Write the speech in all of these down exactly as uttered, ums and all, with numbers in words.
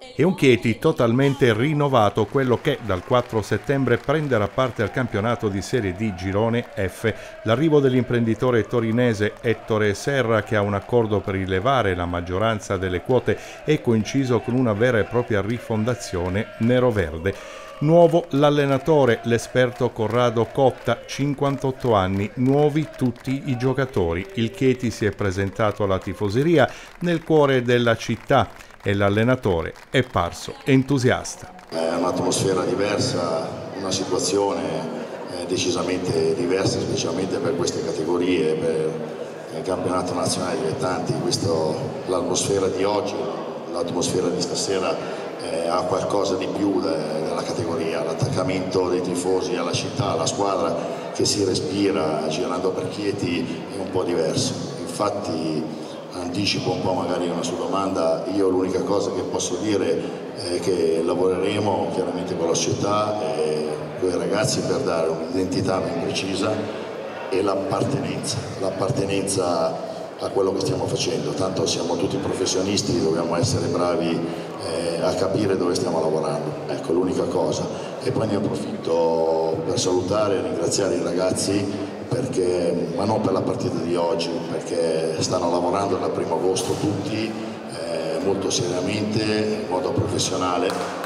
E un Chieti totalmente rinnovato, quello che dal quattro settembre prenderà parte al campionato di Serie D Girone F. L'arrivo dell'imprenditore torinese Ettore Serra, che ha un accordo per rilevare la maggioranza delle quote, è coinciso con una vera e propria rifondazione nero-verde. Nuovo l'allenatore, l'esperto Corrado Cotta, cinquantotto anni, nuovi tutti i giocatori. Il Chieti si è presentato alla tifoseria nel cuore della città e l'allenatore è parso entusiasta. È un'atmosfera diversa, una situazione decisamente diversa, specialmente per queste categorie, per il campionato nazionale dilettanti. L'atmosfera di oggi, l'atmosfera di stasera eh, ha qualcosa di più de, della categoria, l'attaccamento dei tifosi alla città, alla squadra che si respira girando per Chieti è un po' diverso. Infatti anticipo un po' magari una sua domanda, io l'unica cosa che posso dire è che lavoreremo chiaramente con la società e con i ragazzi per dare un'identità ben precisa e l'appartenenza, l'appartenenza a quello che stiamo facendo, tanto siamo tutti professionisti, dobbiamo essere bravi eh, a capire dove stiamo lavorando, ecco l'unica cosa. E poi ne approfitto per salutare e ringraziare i ragazzi, perché, ma non per la partita di oggi, perché stanno lavorando dal primo agosto tutti eh, molto seriamente, in modo professionale,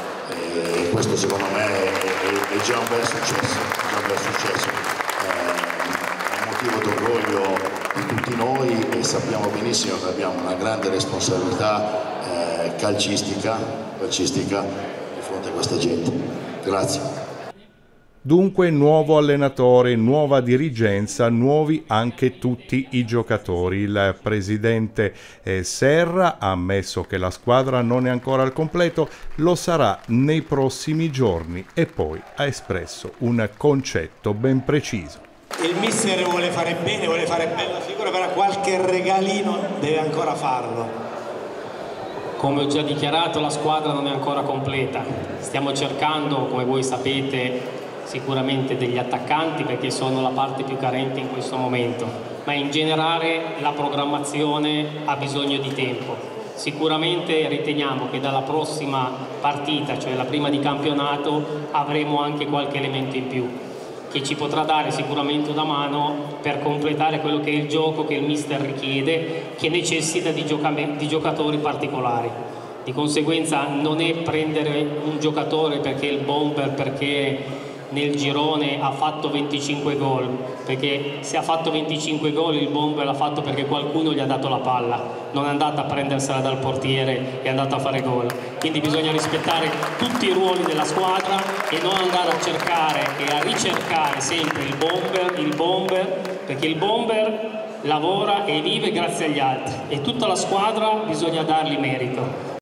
e questo secondo me è, è, è già un bel successo, è già un bel successo. Eh, è un motivo d'orgoglio di tutti noi e sappiamo benissimo che abbiamo una grande responsabilità eh, calcistica, calcistica di fronte a questa gente. Grazie. Dunque nuovo allenatore, nuova dirigenza, nuovi anche tutti i giocatori. Il presidente eh, Serra ha ammesso che la squadra non è ancora al completo, lo sarà nei prossimi giorni, e poi ha espresso un concetto ben preciso. Il mister vuole fare bene, vuole fare bella figura, però qualche regalino deve ancora farlo. Come ho già dichiarato, la squadra non è ancora completa. Stiamo cercando, come voi sapete, sicuramente degli attaccanti, perché sono la parte più carente in questo momento, ma in generale la programmazione ha bisogno di tempo. Sicuramente riteniamo che dalla prossima partita, cioè la prima di campionato, avremo anche qualche elemento in più che ci potrà dare sicuramente una mano per completare quello che è il gioco che il mister richiede, che necessita di, di giocatori particolari. Di conseguenza non è prendere un giocatore perché è il bomber, perché nel girone ha fatto venticinque gol, perché se ha fatto venticinque gol il bomber l'ha fatto perché qualcuno gli ha dato la palla, non è andato a prendersela dal portiere, è andato a fare gol. Quindi bisogna rispettare tutti i ruoli della squadra e non andare a cercare e a ricercare sempre il bomber, il bomber, perché il bomber lavora e vive grazie agli altri e tutta la squadra bisogna dargli merito.